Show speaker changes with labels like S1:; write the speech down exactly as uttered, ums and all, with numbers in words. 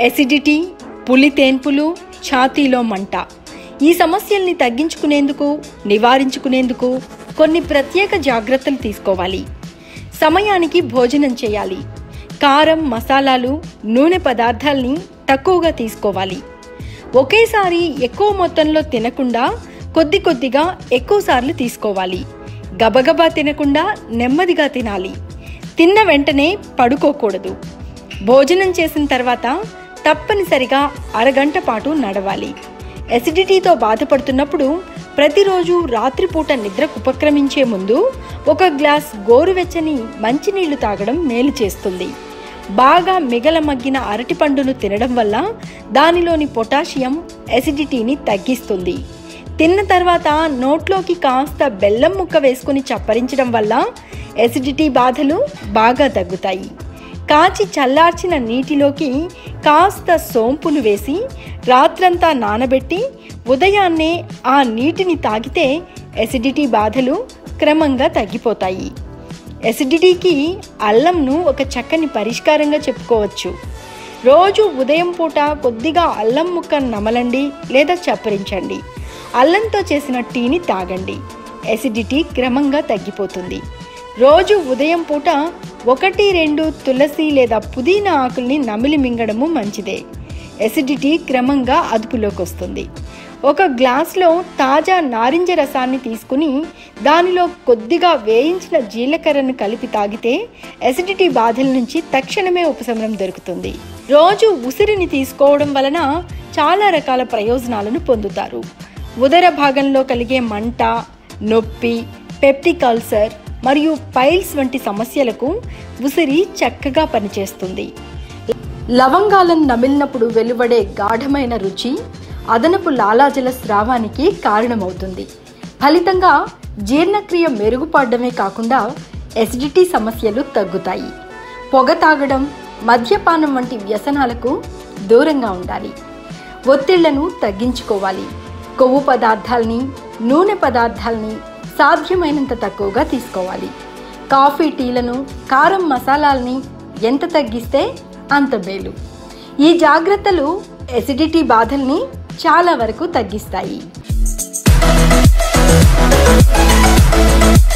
S1: Acidity, పులితేన్పులు, ఛాతీలో మంట ఈ సమస్యల్ని తగ్గించుకునేందుకు, నివారించుకునేందుకు కొన్ని ప్రత్యేక జాగ్రత్తలు తీసుకోవాలి. సమయానికి భోజనం చేయాలి. కారం, మసాలాలు, నూనె పదార్థాల్ని తక్కువగా తీసుకోవాలి. ఒకేసారి ఎక్కువ మొత్తంలో తినకుండా కొద్ది కొద్దిగా ఎక్కువసార్లు తీసుకోవాలి. గబగబా తినకుండా నెమ్మదిగా తినాలి. తిన్న వెంటనే పడుకోకూడదు. భోజనం చేసిన తర్వాత తప్పనిసరిగా అరగంట పాటు నడవాలి. ఎసిడిటీతో బాధపడుతున్నప్పుడు ప్రతిరోజు రాత్రిపూట నిద్రకు ఉపక్రమించే ముందు ఒక గ్లాస్ గోరువెచ్చని మంచినీళ్లు తాగడం మేలు చేస్తుంది. బాగా మిగలమగ్గిన అరటిపండును తినడం వల్ల దానిలోని పొటాషియం ఎసిడిటీని తగ్గిస్తుంది. తిన్న తర్వాత నోట్లోకి కాస్త బెల్లం ముక్క వేసుకుని చప్పరించడం వల్ల ఎసిడిటీ బాధలు బాగా తగ్గుతాయి. కాచి చల్లార్చిన నీటిలోకి కాస్త సోంపును వేసి రాత్రంతా నానబెట్టి ఉదయాన్నే ఆ నీటిని తాగితే ఎసిడిటీ బాధలు క్రమంగా తగ్గిపోతాయి. ఎసిడిటీకి అల్లంను ఒక చక్కని పరిష్కారంగా చెప్పుకోవచ్చు. రోజు ఉదయం పూట కొద్దిగా అల్లం ముక్క నమలండి లేదా చప్పరించండి. అల్లంతో చేసిన టీని తాగండి. ఎసిడిటీ క్రమంగా తగ్గిపోతుంది. రోజు ఉదయం పూట ఒకటి రెండు తులసి లేదా పుదీనా ఆకుల్ని నమిలి మింగడము మంచిదే. ఎసిడిటీ క్రమంగా అదుపులోకి వస్తుంది. ఒక గ్లాస్లో తాజా నారింజ రసాన్ని తీసుకుని దానిలో కొద్దిగా వేయించిన జీలకర్రను కలిపి తాగితే ఎసిడిటీ బాధల నుంచి తక్షణమే ఉపశమనం దొరుకుతుంది. రోజు ఉసిరిని తీసుకోవడం వలన చాలా రకాల ప్రయోజనాలను పొందుతారు. ఉదర భాగంలో కలిగే మంట, నొప్పి, పెప్టిక్ అల్సర్ మరియు పైల్స్ వంటి సమస్యలకు ఉసిరి చక్కగా పనిచేస్తుంది. లవంగాలను నమిలినప్పుడు వెలువడే గాఢమైన రుచి అదనపు లాలాజల స్రావానికి కారణమవుతుంది. ఫలితంగా జీర్ణక్రియ మెరుగుపడడమే కాకుండా ఎసిడిటీ సమస్యలు తగ్గుతాయి. పొగ తాగడం, మద్యపానం వంటి వ్యసనాలకు దూరంగా ఉండాలి. ఒత్తిళ్లను తగ్గించుకోవాలి. కొవ్వు పదార్థాలని, నూనె పదార్థాలని సాధ్యమైనంత తక్కువగా తీసుకోవాలి. కాఫీ, టీలను, కారం, మసాలాలని ఎంత తగ్గిస్తే అంత మేలు. ఈ జాగ్రత్తలు ఎసిడిటీ బాధల్ని చాలా వరకు తగ్గిస్తాయి.